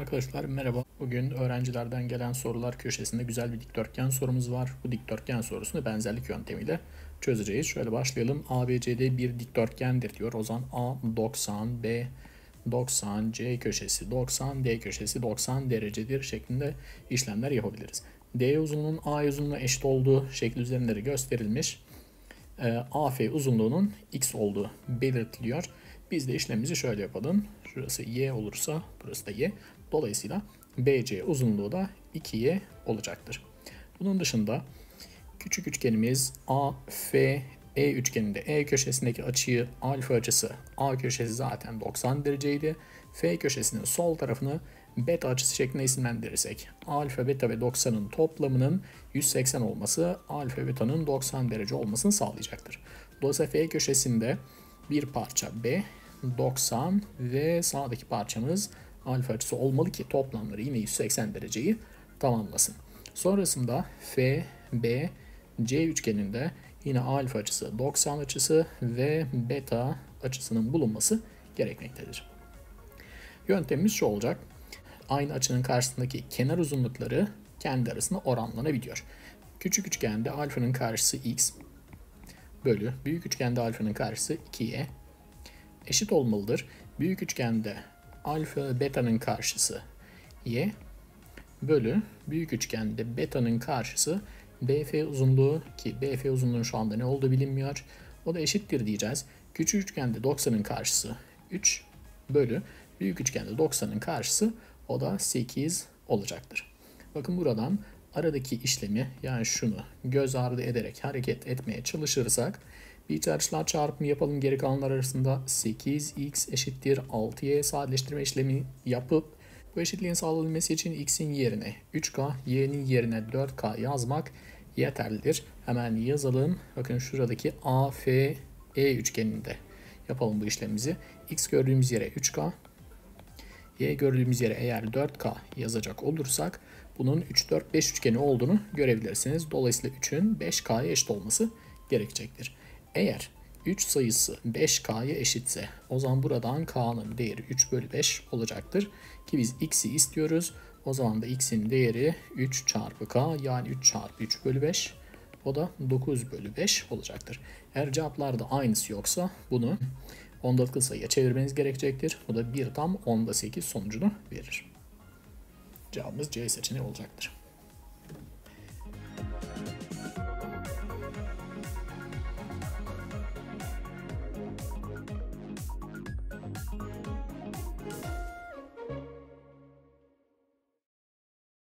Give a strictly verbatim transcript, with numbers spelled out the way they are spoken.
Arkadaşlar merhaba. Bugün öğrencilerden gelen sorular köşesinde güzel bir dikdörtgen sorumuz var. Bu dikdörtgen sorusunu benzerlik yöntemiyle çözeceğiz. Şöyle başlayalım. A B C D bir dikdörtgendir diyor. O zaman A doksan, B doksan, C köşesi doksan, D köşesi doksan derecedir şeklinde işlemler yapabiliriz. D uzunluğunun A uzunluğuna eşit olduğu şekli üzerinde de gösterilmiş. A F uzunluğunun x olduğu belirtiliyor. Biz de işlemimizi şöyle yapalım. Şurası y olursa burası da y. Dolayısıyla B C uzunluğu da iki y olacaktır. Bunun dışında küçük üçgenimiz A F E üçgeninde E köşesindeki açıyı alfa açısı, A köşesi zaten doksan dereceydi. F köşesinin sol tarafını beta açısı şeklinde isimlendirirsek alfa, beta ve doksanın toplamının yüz seksen olması alfa, beta'nın doksan derece olmasını sağlayacaktır. Dolayısıyla F köşesinde bir parça B doksan ve sağdaki parçamız alfa açısı olmalı ki toplamları yine yüz seksen dereceyi tamamlasın. Sonrasında F, B, C üçgeninde yine alfa açısı doksan açısı ve beta açısının bulunması gerekmektedir. Yöntemimiz şu olacak. Aynı açının karşısındaki kenar uzunlukları kendi arasında oranlanabiliyor. Küçük üçgende alfanın karşısı x bölü büyük üçgende alfanın karşısı iki y eşit olmalıdır. Büyük üçgende alfa beta'nın karşısı y bölü büyük üçgende beta'nın karşısı B F uzunluğu ki B F uzunluğunun şu anda ne olduğu bilinmiyor. O da eşittir diyeceğiz. Küçük üçgende doksanın karşısı üç bölü büyük üçgende doksanın karşısı o da sekiz olacaktır. Bakın buradan aradaki işlemi yani şunu göz ardı ederek hareket etmeye çalışırsak bir iç açılar çarpımı yapalım. Geri kalanlar arasında sekiz x eşittir altı y sadeleştirme işlemi yapıp bu eşitliğin sağlanabilmesi için x'in yerine üç k, y'nin yerine dört k yazmak yeterlidir. Hemen yazalım. Bakın şuradaki A F E üçgeninde yapalım bu işlemimizi. X gördüğümüz yere üç k, y gördüğümüz yere eğer dört k yazacak olursak bunun üç dört beş üçgeni olduğunu görebilirsiniz. Dolayısıyla üçün beş k'ya eşit olması gerekecektir. Eğer üç sayısı beş k'ya eşitse o zaman buradan k'nın değeri üç bölü beş olacaktır. Ki biz x'i istiyoruz. O zaman da x'in değeri üç çarpı k yani üç çarpı üç bölü beş. O da dokuz bölü beş olacaktır. Eğer cevaplarda aynısı yoksa bunu ondalıklı sayıya çevirmeniz gerekecektir. Bu da bir tam onda sekiz sonucunu verir. Cevabımız C seçeneği olacaktır.